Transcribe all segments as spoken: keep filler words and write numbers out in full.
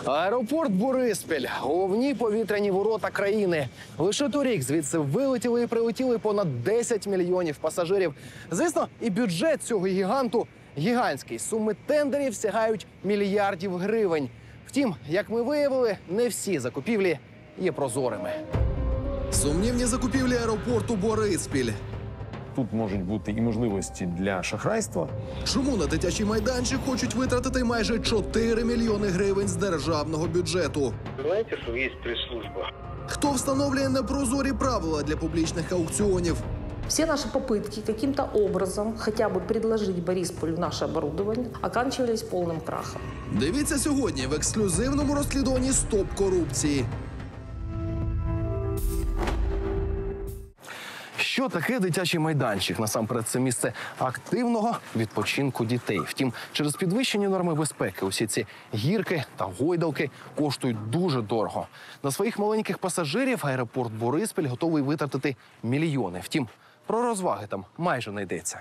Аеропорт Бориспіль – головні повітряні ворота країни. Лише торік звідси вилетіли і прилетіли понад десять мільйонів пасажирів. Звісно, і бюджет цього гіганту гігантський. Суми тендерів сягають мільярдів гривень. Втім, як ми виявили, не всі закупівлі є прозорими. Сумнівні закупівлі аеропорту Бориспіль. Тут можуть бути і можливості для шахрайства. Чому на дитячий майданчик хочуть витратити майже чотири мільйони гривень з державного бюджету? Знаєте, що є прес-служба? Хто встановлює непрозорі правила для публічних аукціонів? Все наши попытки каким-то образом хотя бы предложить Борисполю наше оборудование оканчивались полным крахом. Дивіться сьогодні в ексклюзивному розслідуванні «Стоп корупції». Що таке дитячий майданчик? Насамперед, це місце активного відпочинку дітей. Втім, через підвищені норми безпеки усі ці гірки та гойдалки коштують дуже дорого. На своїх маленьких пасажирів аеропорт Бориспіль готовий витратити мільйони. Втім, про розваги там майже не йдеться.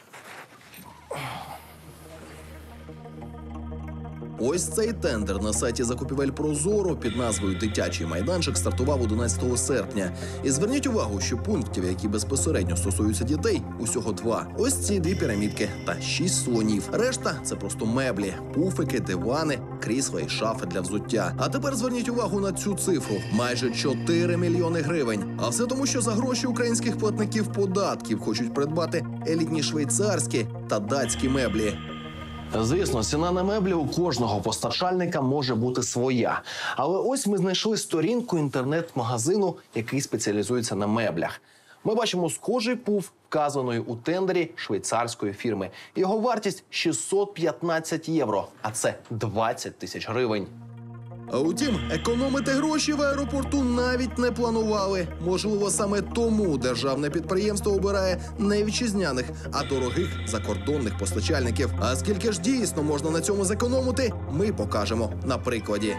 Ось цей тендер на сайті закупівель «Прозоро» під назвою «Дитячий майданчик» стартував одинадцятого серпня. І зверніть увагу, що пунктів, які безпосередньо стосуються дітей, усього два. Ось ці дві пірамідки та шість слонів. Решта – це просто меблі, пуфики, дивани, крісла і шафи для взуття. А тепер зверніть увагу на цю цифру – майже чотири мільйони гривень. А все тому, що за гроші українських платників податків хочуть придбати елітні швейцарські та датські меблі. Звісно, ціна на меблі у кожного постачальника може бути своя. Але ось ми знайшли сторінку інтернет-магазину, який спеціалізується на меблях. Ми бачимо схожий пуф, вказаної у тендері швейцарської фірми. Його вартість – шістсот п'ятнадцять євро, а це двадцять тисяч гривень. А утім, економити гроші в аеропорту навіть не планували. Можливо, саме тому державне підприємство обирає не вітчизняних, а дорогих закордонних постачальників. А скільки ж дійсно можна на цьому зекономити, ми покажемо на прикладі.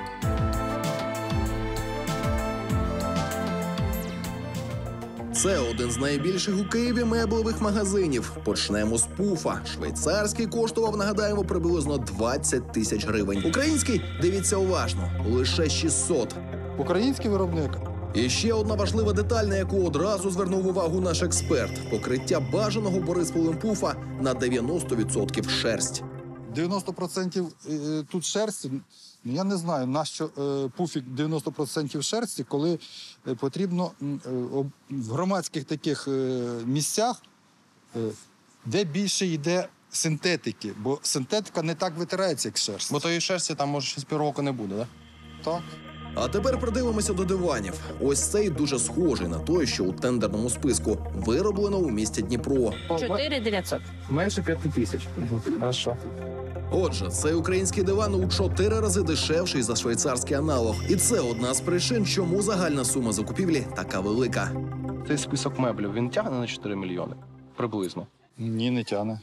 Це один з найбільших у Києві меблевих магазинів. Почнемо з пуфа. Швейцарський коштував, нагадаємо, приблизно двадцять тисяч гривень. Український, дивіться уважно, лише шістсот. Український виробник. І ще одна важлива деталь, на яку одразу звернув увагу наш експерт. Покриття бажаного Борисполем пуфа на дев'яносто відсотків шерсть. дев'яносто відсотків тут шерсті. Я не знаю, нащо пуфік дев'яносто відсотків шерсті, коли потрібно в громадських таких місцях, де більше йде синтетики. Бо синтетика не так витирається, як шерсть. Бо тої шерсті там, може, щось півроку не буде, так? Так. А тепер придивимося до диванів. Ось цей дуже схожий на той, що у тендерному списку. Вироблено у місті Дніпро. чотири дев'ятсот. Менше п'яти тисяч. Хорошо. Отже, цей український диван у чотири рази дешевший за швейцарський аналог. І це одна з причин, чому загальна сума закупівлі така велика. Цей список меблів, він тягне на чотири мільйони? Приблизно. Ні, не тягне.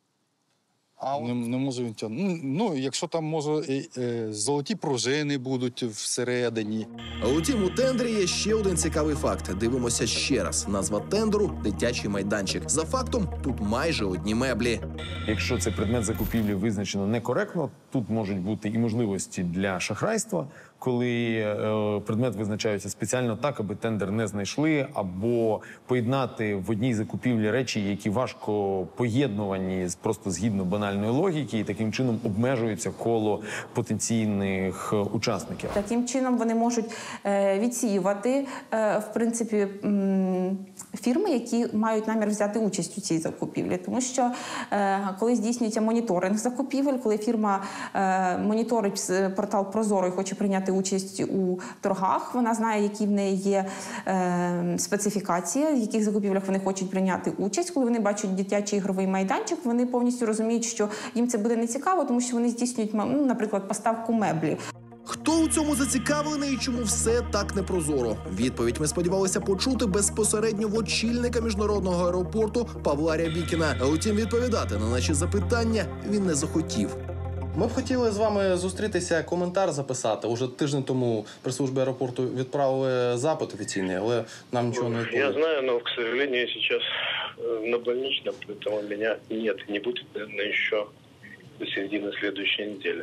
А не, не може він тягнути. Ну, ну, якщо там, може, і, е, золоті пружини будуть всередині. А утім, у тендері є ще один цікавий факт. Дивимося ще раз. Назва тендеру – «Дитячий майданчик». За фактом, тут майже одні меблі. Якщо цей предмет закупівлі визначено некоректно, тут можуть бути і можливості для шахрайства, коли е, предмет визначається спеціально так, аби тендер не знайшли, або поєднати в одній закупівлі речі, які важко поєднувані просто згідно банальної логіки, і таким чином обмежується коло потенційних е, учасників. Таким чином вони можуть е, відсіювати, е, в принципі, м, фірми, які мають намір взяти участь у цій закупівлі. Тому що е, коли здійснюється моніторинг закупівель, коли фірма е, моніторить портал «Прозоро» і хоче прийняти участь у торгах, вона знає, які в неї є е, специфікації, в яких закупівлях вони хочуть прийняти участь. Коли вони бачать дитячий ігровий майданчик, вони повністю розуміють, що їм це буде нецікаво, тому що вони здійснюють, ну, наприклад, поставку меблів. Хто у цьому зацікавлений і чому все так непрозоро? Відповідь ми сподівалися почути безпосередньо в очільника міжнародного аеропорту Павла Рябікіна. А утім, відповідати на наші запитання він не захотів. Ми б хотіли з вами зустрітися, коментар записати. Уже тиждень тому прес-службі аеропорту відправили запит офіційний, але нам нічого не відповіли. Я знаю, но, к сожалению, сейчас на больничном, поэтому меня нет, не будет, наверное, еще до середины следующей недели.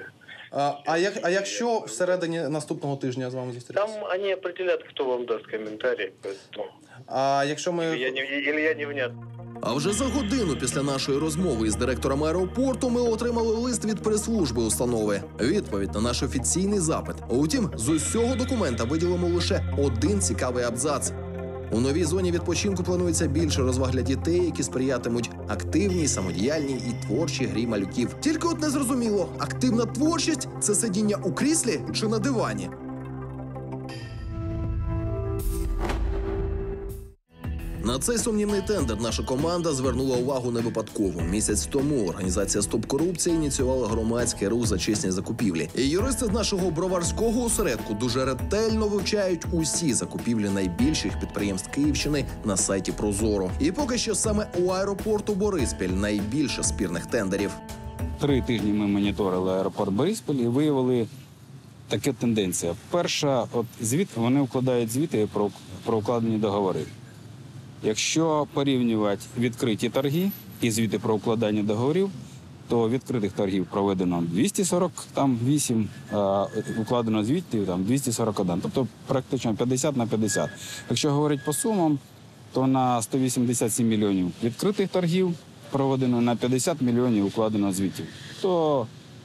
А, а, як, а якщо всередині наступного тижня з вами Там зустрітися? они определят, кто вам даст комментарий. Поэтому А якщо ми... я не, или я не внятно. А вже за годину після нашої розмови із директором аеропорту ми отримали лист від прес-служби установи. Відповідь на наш офіційний запит. Утім, з усього документа виділимо лише один цікавий абзац. У новій зоні відпочинку планується більше розваг для дітей, які сприятимуть активній, самодіяльній і творчій грі малюків. Тільки от незрозуміло, активна творчість – це сидіння у кріслі чи на дивані? На цей сумнівний тендер наша команда звернула увагу не випадково. Місяць тому організація «Стоп корупції» ініціювала громадський рух за чесні закупівлі. І юристи з нашого броварського осередку дуже ретельно вивчають усі закупівлі найбільших підприємств Київщини на сайті Прозоро. І поки що саме у аеропорту Бориспіль найбільше спірних тендерів. Три тижні ми моніторили аеропорт Бориспіль і виявили така тенденція. Перша, от звіт, вони вкладають звіти про, про укладені договори. Якщо порівнювати відкриті торги і звіти про укладання договорів, то відкритих торгів проведено двісті сорок вісім, а укладено звітів там двісті сорок один, тобто практично п'ятдесят на п'ятдесят. Якщо говорити по сумам, то на сто вісімдесят сім мільйонів відкритих торгів проведено, на п'ятдесят мільйонів укладено звітів. То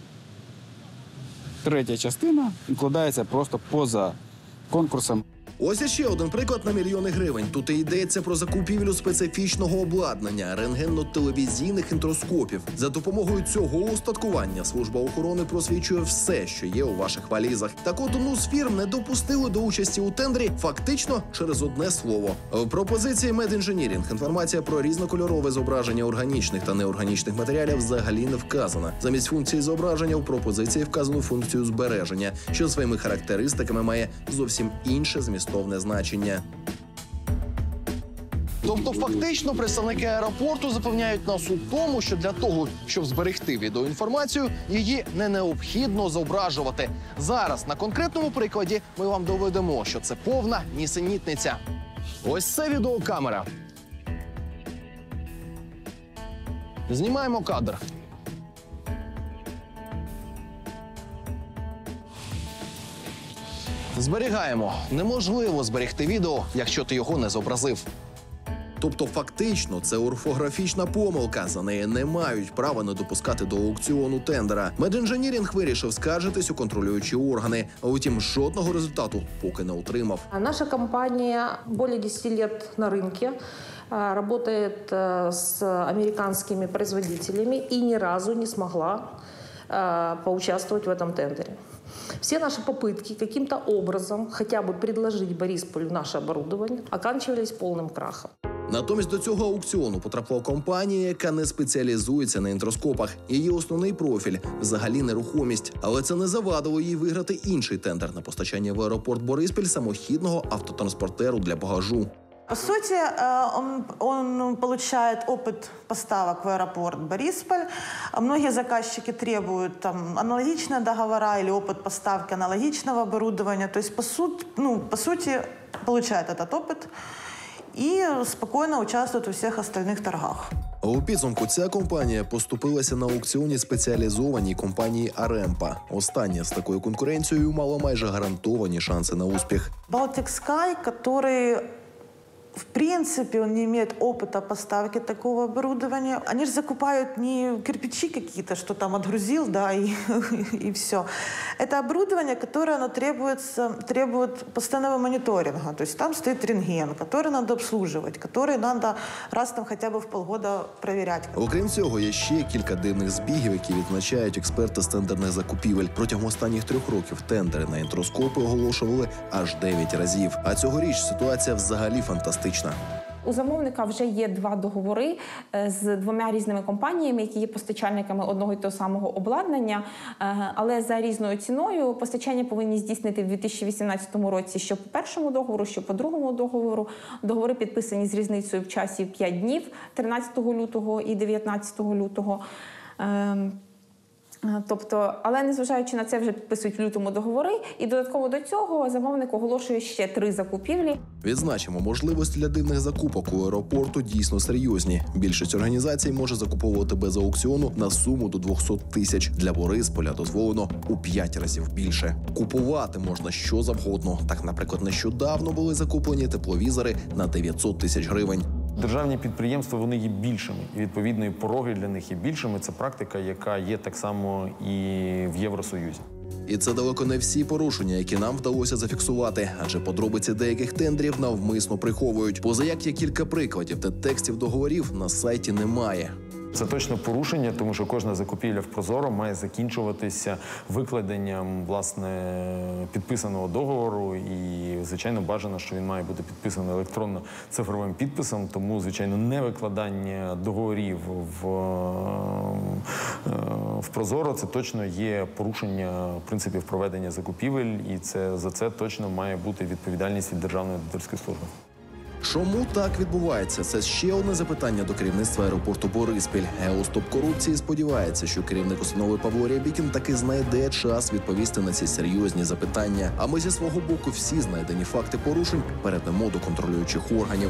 третя частина укладається просто поза конкурсом. Ось іще один приклад на мільйони гривень. Тут і йдеться про закупівлю специфічного обладнання, рентгенно-телевізійних інтроскопів. За допомогою цього устаткування служба охорони просвічує все, що є у ваших валізах. Так от одну з фірм не допустили до участі у тендері фактично через одне слово. В пропозиції Медінженірінг інформація про різнокольорове зображення органічних та неорганічних матеріалів взагалі не вказана. Замість функції зображення в пропозиції вказано функцію збереження, що своїми характеристиками має зовсім інше змістовне значення. Тобто, фактично, представники аеропорту запевняють нас у тому, що для того, щоб зберегти відеоінформацію, її не необхідно зображувати. Зараз на конкретному прикладі ми вам доведемо, що це повна нісенітниця. Ось це відеокамера. Знімаємо кадр. Зберігаємо. Неможливо зберегти відео, якщо ти його не зобразив. Тобто, фактично, це орфографічна помилка. За неї не мають права не допускати до аукціону тендера. Медінженірінг вирішив скаржитись у контролюючі органи. А утім, жодного результату поки не отримав. Наша компания более десяти лет на рынке, а, работает а, с американскими производителями и ни разу не смогла а, поучаствовать в этом тендере. Все наши попытки каким-то образом хотя бы предложить Борисполю наше оборудование оканчивались полным крахом. Натомість до цього аукціону потрапила компанія, яка не спеціалізується на інтроскопах. Її основний профіль – взагалі нерухомість. Але це не завадило їй виграти інший тендер на постачання в аеропорт Бориспіль самохідного автотранспортеру для багажу. По сути, он, он получает опыт поставок в аэропорт Борисполь. Многие заказчики требуют там, аналогичные договора или опыт поставки аналогичного оборудования. То есть, по, суть, ну, по сути, получает этот опыт и спокойно участвует у всех остальных торгах. А у підсумку ця компанія поступилася на аукціоні спеціалізованій компанії «Аремпа». Остання з такою конкуренцією мала майже гарантовані шанси на успіх. Baltic Sky, который... В принципе, он не имеет опыта поставки такого оборудования. Они же закупают не кирпичи какие-то, что там отгрузил, да, и, и все. Это оборудование, которое оно требуется, требует постоянного мониторинга. То есть там стоит рентген, который надо обслуживать, который надо раз там хотя бы в полгода проверять. Окрім цього, є ще кілька дивних збігів, які відзначають експерти з тендерних закупівель. Протягом останніх трьох років тендери на інтроскопи оголошували аж дев'ять разів. А цьогоріч ситуація взагалі фантастична. У замовника вже є два договори з двома різними компаніями, які є постачальниками одного і того самого обладнання, але за різною ціною. Постачання повинні здійснити в дві тисячі вісімнадцятому році що по першому договору, що по другому договору. Договори підписані з різницею в часі п'ять днів, тринадцятого лютого і дев'ятнадцятого лютого. Тобто, але незважаючи на це, вже підписують в лютому договори, і додатково до цього замовник оголошує ще три закупівлі. Відзначимо, можливості для дивних закупок у аеропорту дійсно серйозні. Більшість організацій може закуповувати без аукціону на суму до двісті тисяч. Для Борисполя дозволено у п'ять разів більше. Купувати можна що завгодно. Так, наприклад, нещодавно були закуплені тепловізори на дев'ятсот тисяч гривень. Державні підприємства, вони є більшими, і відповідно і пороги для них є більшими. Це практика, яка є так само і в Євросоюзі. І це далеко не всі порушення, які нам вдалося зафіксувати, адже подробиці деяких тендерів навмисно приховують. Позаяк є кілька прикладів, де текстів договорів на сайті немає. Це точно порушення, тому що кожна закупівля в Прозоро має закінчуватися викладенням, власне, підписаного договору. І, звичайно, бажано, що він має бути підписаний електронно-цифровим підписом. Тому, звичайно, невикладання договорів в, в Прозоро – це точно є порушення принципів проведення закупівель. І це, за це точно має бути відповідальність від Державної аудиторської служби. Чому так відбувається? Це ще одне запитання до керівництва аеропорту Бориспіль. ГЕО «Стоп корупції» сподівається, що керівник установи Павло Рябікін таки знайде час відповісти на ці серйозні запитання. А ми зі свого боку всі знайдені факти порушень передамо до контролюючих органів.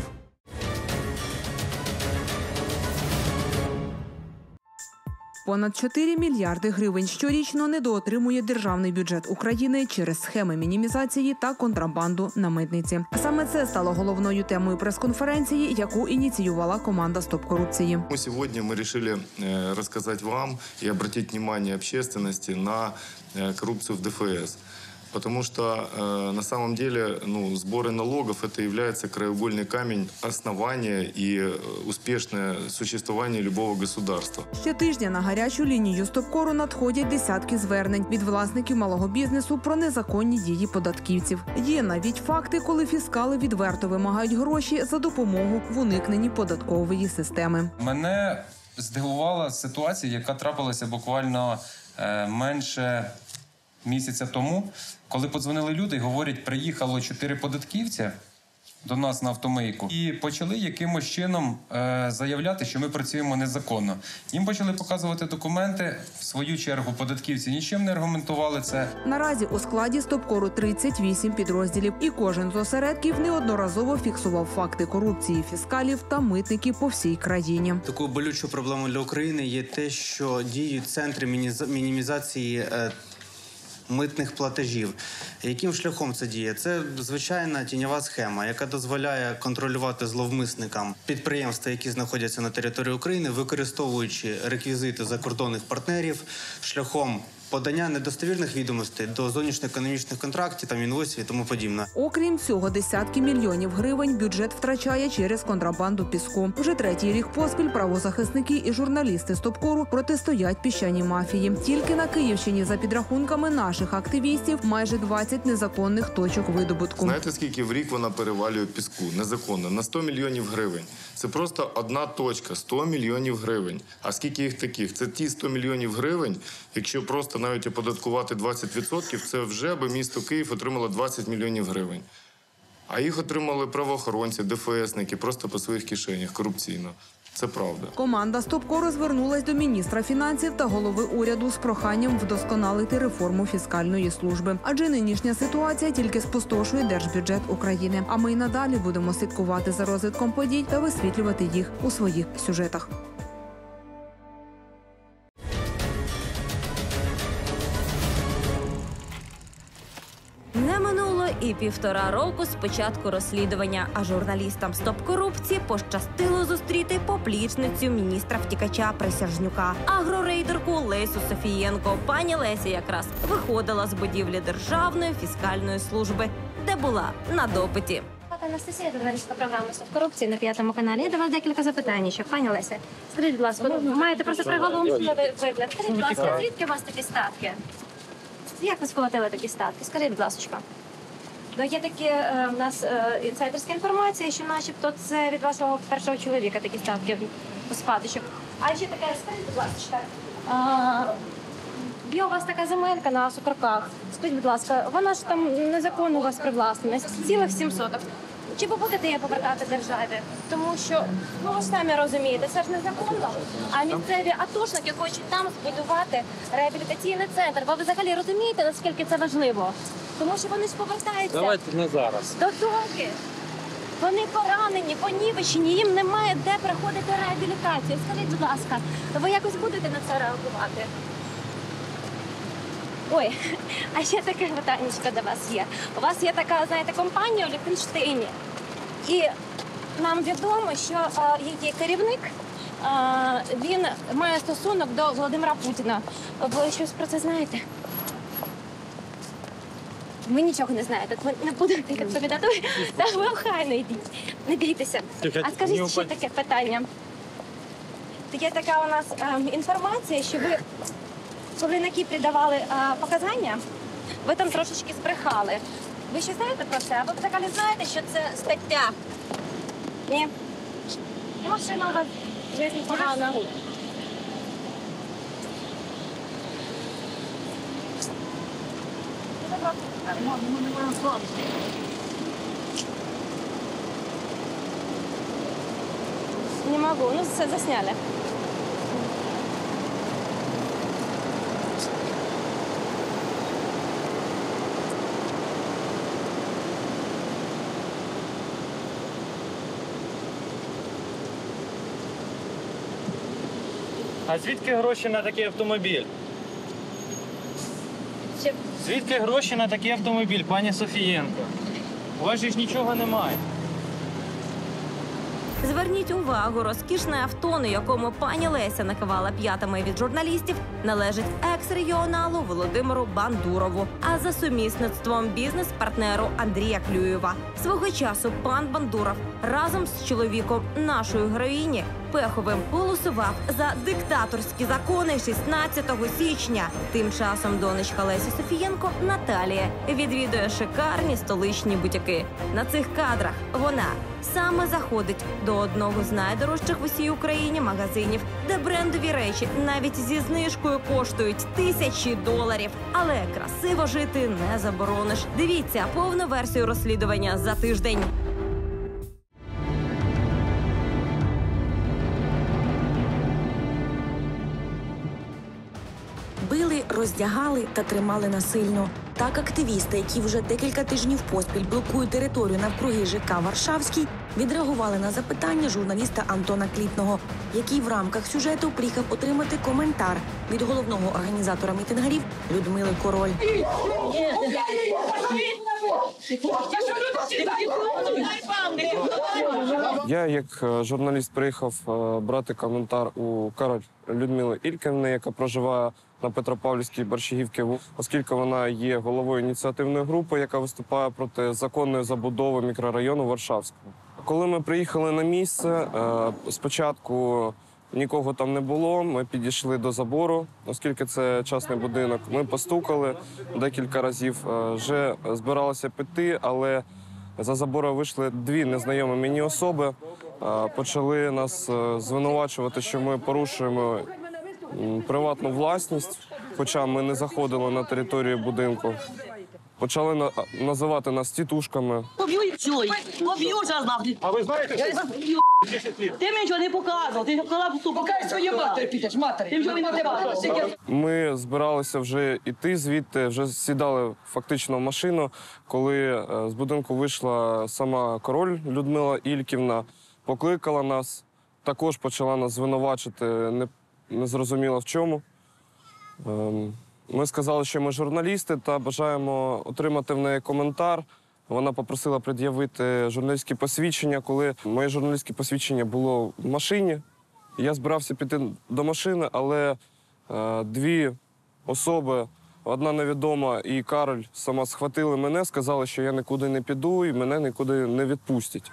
Понад чотири мільярди гривень щорічно недоотримує державний бюджет України через схеми мінімізації та контрабанду на митниці. Саме це стало головною темою прес-конференції, яку ініціювала команда «Стоп корупції». Сегодня мы решили рассказать вам и обратить внимание общественности на коррупцию в ДФС. Потому что э, на самом деле ну, сборы налогов – это является краеугольный камень основания и успешное существование любого государства. Щотижня на гарячу лінію «Стопкору» надходять десятки звернень від власників малого бізнесу про незаконні дії податківців. Є навіть факти, коли фіскали відверто вимагають гроші за допомогу в уникненні податкової системи. Мене здивувала ситуація, яка трапилася буквально е, менше місяця тому, коли подзвонили люди і говорять, приїхало чотири податківця до нас на автомийку і почали якимось чином е, заявляти, що ми працюємо незаконно. Їм почали показувати документи, в свою чергу податківці нічим не аргументували це. Наразі у складі «Стопкору» тридцять вісім підрозділів, і кожен з осередків неодноразово фіксував факти корупції фіскалів та митників по всій країні. Такою болючою проблемою для України є те, що діють центри мінімізації е, митних платежів. Яким шляхом це діє? Це звичайна тіньова схема, яка дозволяє контролювати зловмисникам підприємства, які знаходяться на території України, використовуючи реквізити закордонних партнерів, шляхом подання недостовірних відомостей до зовнішньоекономічних контрактів, там інвойсів і тому подібне. Окрім цього, десятки мільйонів гривень бюджет втрачає через контрабанду піску. Вже третій рік поспіль правозахисники і журналісти «Стопкору» протистоять піщаній мафії. Тільки на Київщині, за підрахунками наших активістів, майже двадцять незаконних точок видобутку. Знаєте, скільки в рік вона перевалює піску незаконно? На сто мільйонів гривень. Це просто одна точка – сто мільйонів гривень. А скільки їх таких? Це ті сто мільйонів гривень, якщо просто навіть оподаткувати двадцять відсотків, це вже би місто Київ отримало двадцять мільйонів гривень. А їх отримали правоохоронці, ДФСники, просто по своїх кишенях, корупційно. Це правда. Команда «Стопкору» звернулась до міністра фінансів та голови уряду з проханням вдосконалити реформу фіскальної служби. Адже нинішня ситуація тільки спустошує держбюджет України. А ми й надалі будемо слідкувати за розвитком подій та висвітлювати їх у своїх сюжетах. Не минуло і півтора року з початку розслідування, а журналістам «Стоп корупції» пощастило зустріти поплічницю міністра-втікача Присяжнюка, агрорейдерку Лесю Софієнко. Пані Леся якраз виходила з будівлі Державної фіскальної служби, де була на допиті. Анастасія, журналістка програми «Стоп корупції» на п'ятому каналі. Я до вас декілька запитань. Пані Леся, скажіть, будь ласка, ви маєте просто приголомшений вигляд. Скажіть, будь ласка, звідки у вас такі статки? Як ви сплатили такі статки? Скажіть, будь ласка. Ну, є такі е, в нас е, інсайдерська інформація, що начебто це від вашого першого чоловіка такі статки у спадочок. А ще таке, скажіть, будь ласка, є у вас така земелька на Сукарках. Скажіть, будь ласка, вона ж там незаконно у вас привласнена, цілих сім соток. Чи ви будете її повертати державі? Тому що, ну ви ж самі розумієте, це ж незаконно. А місцеві атошники хочуть там збудувати реабілітаційний центр. Ви взагалі розумієте, наскільки це важливо? Тому що вони ж повертаються Давайте не зараз. додому. Вони поранені, понівечені, їм немає де проходити реабілітацію. Скажіть, будь ласка, ви якось будете на це реагувати? Ой, а ще таке питання до вас є. У вас є така, знаєте, компанія у Ліхтенштейні. І нам відомо, що а, її керівник, а, він має стосунок до Володимира Путіна. Ви щось про це знаєте? Ви нічого не знаєте, ви не будете відповідати. Та ви охайно йдіть, не бійтеся. А скажіть ще таке питання. Є така у нас а, інформація, що ви, коли на Кіпрі давали а, показання, ви там трошечки збрехали. Ви ще знаєте про це? А ви взагалі знаєте, що це стаття? Ні? Машина у вас життя погана. Не могу, ну все засняли. А звідки гроші на такий автомобіль? Що? Звідки гроші на такий автомобіль, пані Софієнко? У вас же ж нічого немає. Зверніть увагу, розкішне авто, на якому пані Леся накивала п'ятами від журналістів, належить екс-регіоналу Володимиру Бандурову, а за сумісництвом бізнес-партнеру Андрія Клюєва. Свого часу пан Бандуров разом з чоловіком нашої героїні Пеховим голосував за диктаторські закони шістнадцятого січня. Тим часом донечка Лесі Софієнко Наталія відвідує шикарні столичні бутіки. На цих кадрах вона саме заходить до одного з найдорожчих в усій Україні магазинів, де брендові речі навіть зі знижкою коштують тисячі доларів. Але красиво жити не заборониш. Дивіться повну версію розслідування за тиждень. Били, роздягали та тримали насильно. Так активісти, які вже декілька тижнів поспіль блокують територію навкруги ЖК «Варшавський», відреагували на запитання журналіста Антона Клітного, який в рамках сюжету приїхав отримати коментар від головного організатора мітингарів Людмили Король. Я, як журналіст, приїхав брати коментар у Король Людмили Ільківни, яка проживає на Петропавлівській Борщагівці, оскільки вона є головою ініціативної групи, яка виступає проти законної забудови мікрорайону Варшавського. Коли ми приїхали на місце, спочатку нікого там не було, ми підійшли до забору, оскільки це частний будинок. Ми постукали декілька разів, вже збиралися піти, але за забору вийшли дві незнайомі мені особи, почали нас звинувачувати, що ми порушуємо приватну власність, хоча ми не заходили на територію будинку. Почали на... називати нас тітушками. Поб'ю і цілий. Поб'ю зараз нахуй. А ви знаєте, що... Ти мені нічого не показував. Ти сказав, що покажи свою матері, підеш, матері. Ти нічого не показував. Ми збиралися вже йти звідти, вже сідали фактично в машину, коли з будинку вийшла сама Король Людмила Ільківна, покликала нас, також почала нас звинувачити, не, не зрозуміло в чому. Ми сказали, що ми журналісти та бажаємо отримати в неї коментар. Вона попросила пред'явити журналістське посвідчення. Коли моє журналістське посвідчення було в машині, я збирався піти до машини, але е, дві особи, одна невідома і Кароль, сама схватили мене, сказали, що я нікуди не піду і мене нікуди не відпустять.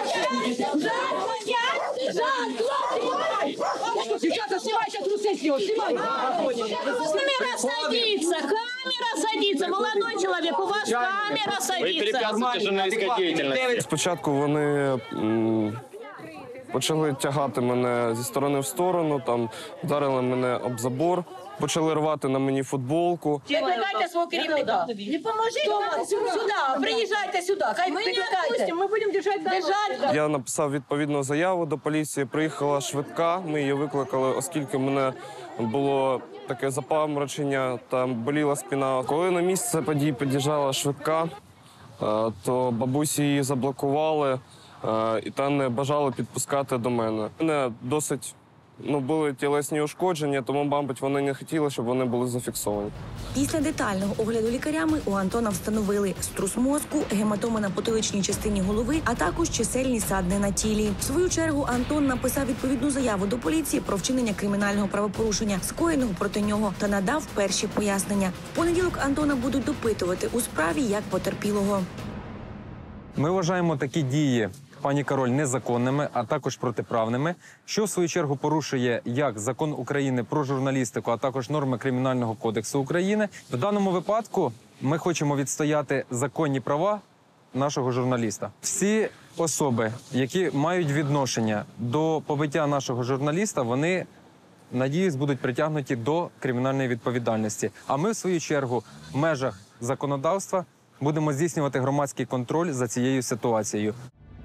Девчата, снимай сейчас трусы с него, снимай! Камера садится, камера садится, молодой человек, у вас камера садится. Ви перепятствуєте журналістській діяльності. Спочатку вони м, Почали тягати мене зі сторони в сторону, там вдарили мене об забор, почали рвати на мені футболку. Викликайте свого керівника. Не поможіть, сюди, приїжджайте сюди, хай викликайте. Ми будемо держати. Я написав відповідну заяву до поліції, приїхала швидка, ми її викликали, оскільки мене було таке запаморочення, там боліла спина. Коли на місце подій під'їжджала швидка, то бабусі її заблокували і та не бажали підпускати до мене. У мене досить ну, були тілесні ушкодження, тому, мабуть, вони не хотіли, щоб вони були зафіксовані. Після детального огляду лікарями у Антона встановили струс мозку, гематоми на потиличній частині голови, а також чисельні ссадини на тілі. В свою чергу Антон написав відповідну заяву до поліції про вчинення кримінального правопорушення, скоєного проти нього, та надав перші пояснення. В понеділок Антона будуть допитувати у справі як потерпілого. Ми вважаємо такі дії пані Король незаконними, а також протиправними, що в свою чергу порушує як закон України про журналістику, а також норми Кримінального кодексу України. В даному випадку ми хочемо відстояти законні права нашого журналіста. Всі особи, які мають відношення до побиття нашого журналіста, вони, надіюсь, будуть притягнуті до кримінальної відповідальності. А ми, в свою чергу, в межах законодавства будемо здійснювати громадський контроль за цією ситуацією.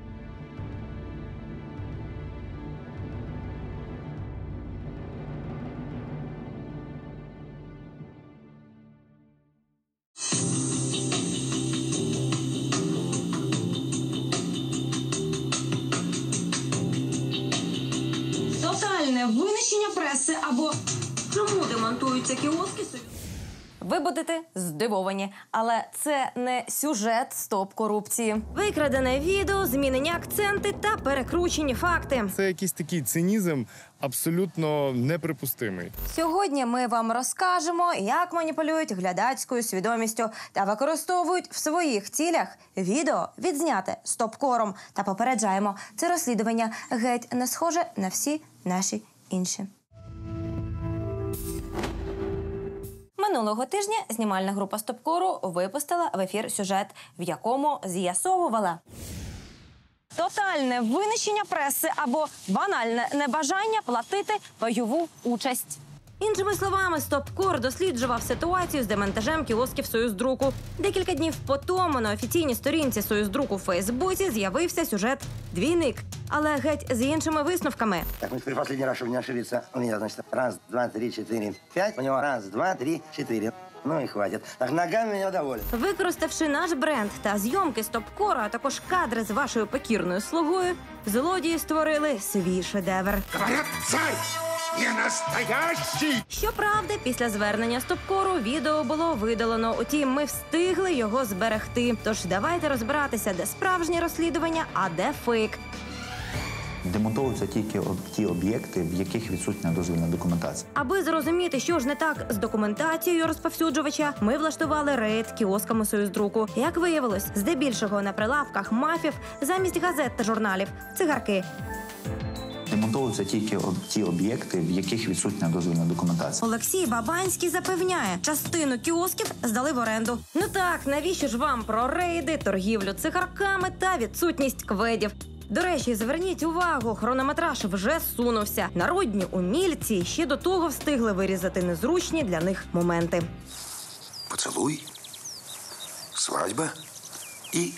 Тотальне винищення преси або чому демонтуються кіоски? Ви будете здивовані, але це не сюжет стоп-корупції. Викрадене відео, змінені акценти та перекручені факти. Це якийсь такий цинізм абсолютно неприпустимий. Сьогодні ми вам розкажемо, як маніпулюють глядацькою свідомістю та використовують в своїх цілях відео, відзняте стоп-кором. Та попереджаємо, це розслідування геть не схоже на всі наші інші. Минулого тижня знімальна група «Стопкору» випустила в ефір сюжет, в якому з'ясовувала тотальне винищення преси або банальне небажання платити бойову участь. Іншими словами, «Стопкор» досліджував ситуацію з демонтажем кіосків «Союздруку». Декілька днів по тому на офіційній сторінці «Союздруку» в Фейсбуці з'явився сюжет «Двійник», але геть з іншими висновками. Так, ну теперь последний раз, чтобы не ошибиться. У меня, значит, раз, два, три, четыре, пять. У него раз, два, три, четыре. Ну и хватит. Так, ногами меня доволен. Використавши наш бренд та зйомки «Стопкора», а також кадри з вашою покірною слугою, злодії створили свій шедевр. Говорят, царь не настоящий! Щоправда, після звернення «Стопкору» відео було видалено. Утім, ми встигли його зберегти. Тож давайте розбиратися, де справжнє розслідування, а де фейк. Демонтовуються тільки ті об'єкти, в яких відсутня дозвільна документація. Аби зрозуміти, що ж не так з документацією розповсюджувача, ми влаштували рейд кіосками «Союздруку». Як виявилось, здебільшого на прилавках мафів замість газет та журналів – цигарки. Демонтовуються тільки ті об'єкти, в яких відсутня дозвільна документація. Олексій Бабанський запевняє, частину кіосків здали в оренду. Ну так, навіщо ж вам про рейди, торгівлю цигарками та відсутність кведів? До речі, зверніть увагу, хронометраж вже сунувся. Народні умільці ще до того встигли вирізати незручні для них моменти. Поцелуй, свадьба и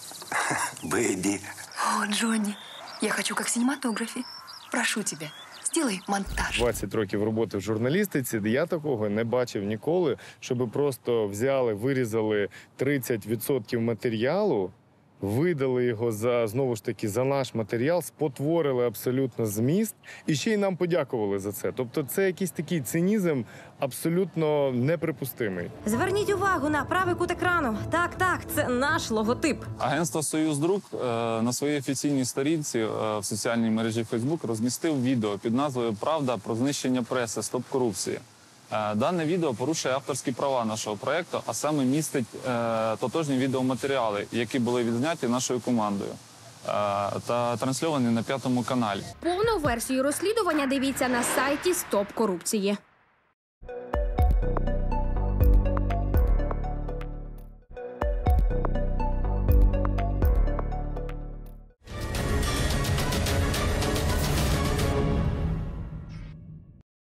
бэйби. О, Джонни, я хочу как в синематографе. Прошу тебя, сделай монтаж. двадцять років роботи в журналістиці, я такого не бачив ніколи, щоб просто взяли, вирізали тридцять відсотків матеріалу, видали його за, знову ж таки, за наш матеріал, спотворили абсолютно зміст і ще й нам подякували за це. Тобто це якийсь такий цинізм абсолютно неприпустимий. Зверніть увагу на правий кут екрану. Так, так, це наш логотип. Агентство «Союздрук» на своїй офіційній сторінці в соціальній мережі Фейсбук розмістив відео під назвою «Правда про знищення преси. Стоп корупції». Дане відео порушує авторські права нашого проєкту, а саме містить е, тотожні відеоматеріали, які були відзняті нашою командою е, та трансльовані на п'ятому каналі. Повну версію розслідування дивіться на сайті «Стоп корупції».